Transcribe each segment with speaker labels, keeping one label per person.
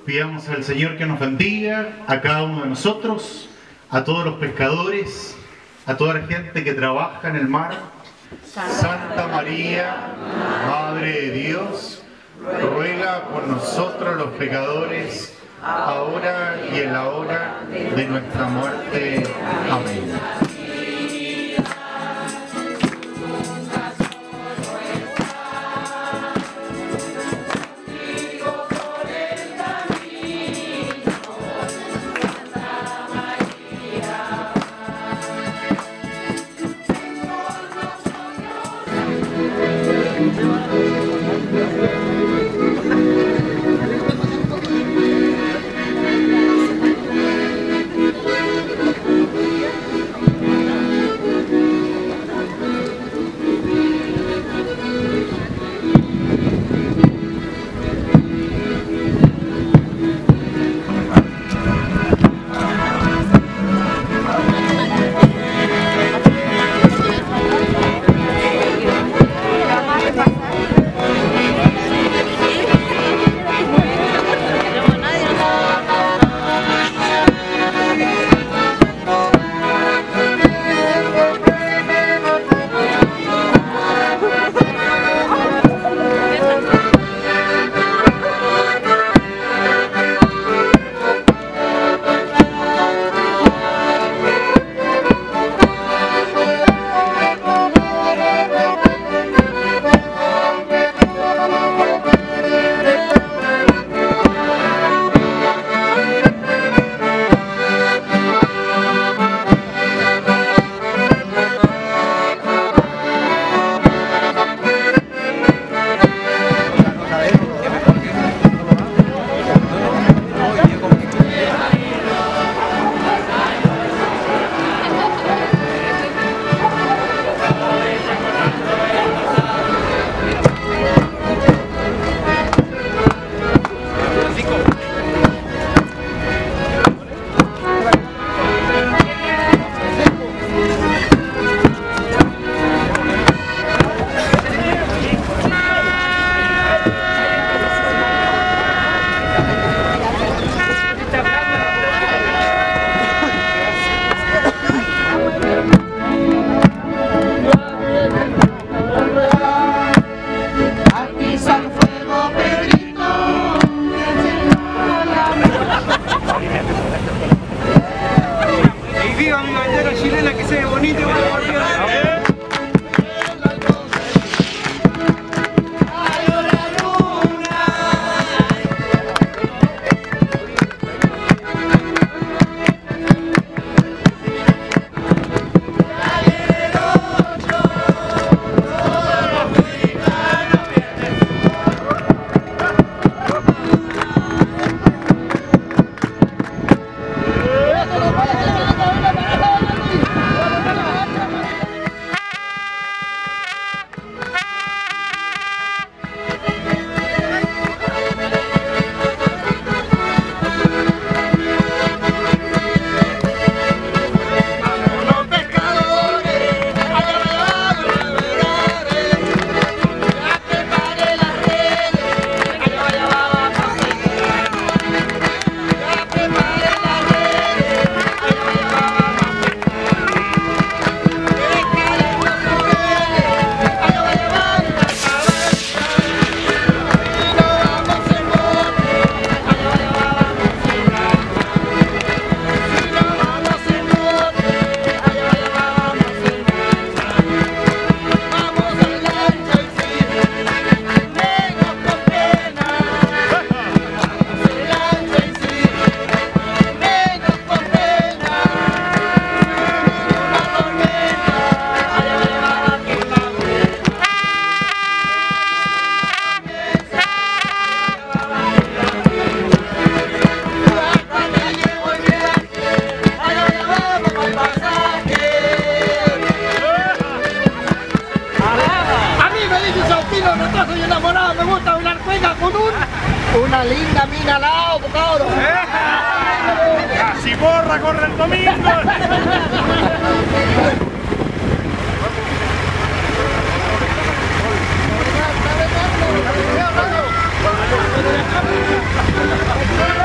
Speaker 1: Pidamos al Señor que nos bendiga a cada uno de nosotros, a todos los pescadores, a toda la gente que trabaja en el mar. Santa María, Madre de Dios, ruega por nosotros los pecadores, ahora y en la hora de nuestra muerte. Amén.
Speaker 2: Una linda mina al lado, cabros.
Speaker 3: ¡Casi borra, corre el domingo!
Speaker 2: ¡Vamos!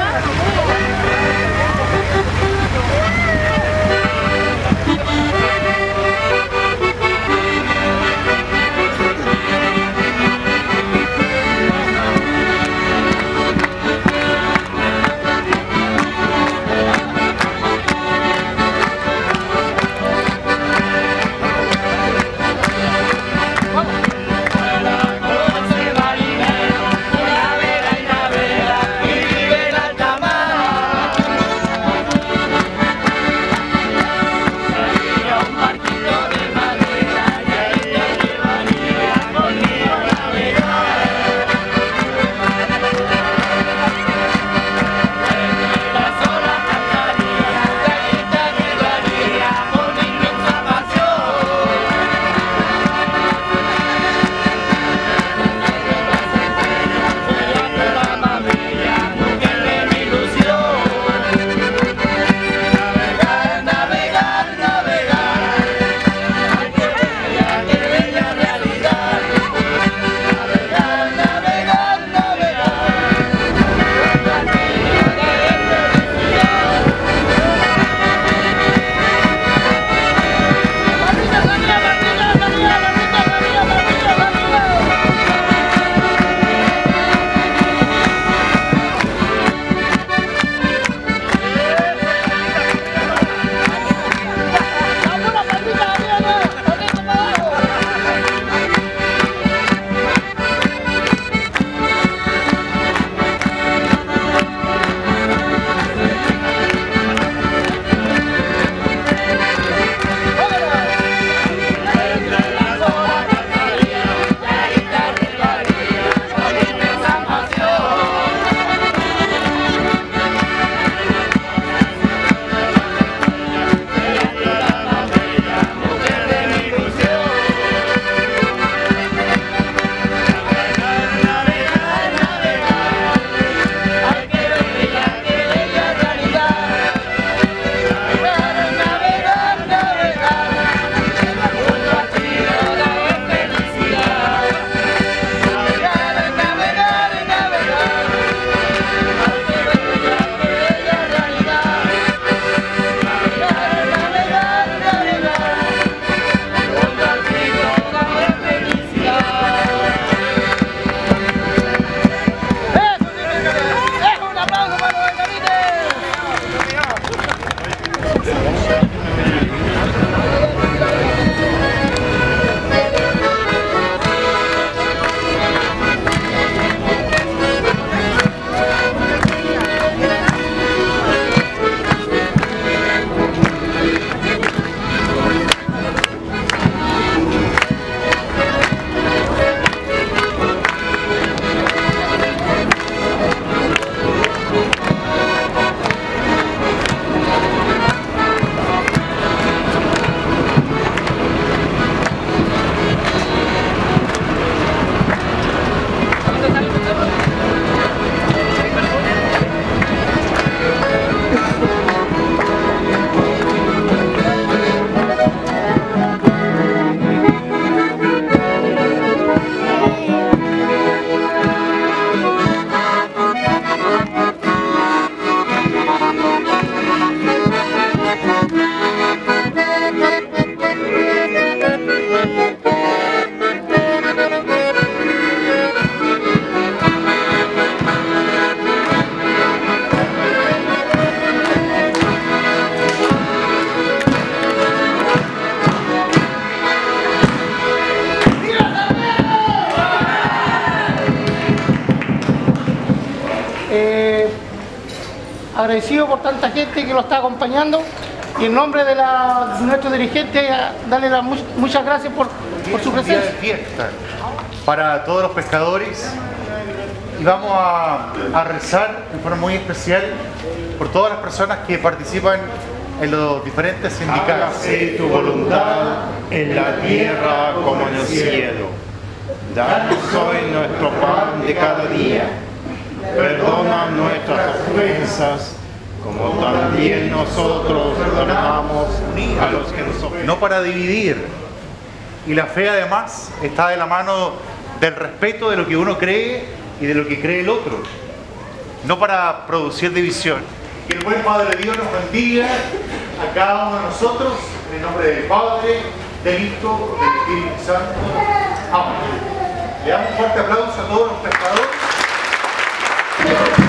Speaker 3: Agradecido por tanta gente que lo está acompañando y en nombre de nuestro dirigente darle muchas gracias por su presencia.
Speaker 1: Día de fiesta para todos los pescadores y vamos a rezar en forma muy especial por todas las personas que participan en los diferentes sindicatos.
Speaker 4: Hágase tu voluntad en la tierra como en el cielo. Danos hoy nuestro pan de cada día. Perdona nuestras ofensas, como también nosotros perdonamos a los que nos ofenden.
Speaker 1: No para dividir. Y la fe además está de la mano del respeto de lo que uno cree y de lo que cree el otro. No para producir división. Que el buen Padre Dios nos bendiga a cada uno de nosotros, en el nombre del Padre, del Hijo, del Espíritu Santo. Amén. Le damos un fuerte aplauso a todos los pescadores.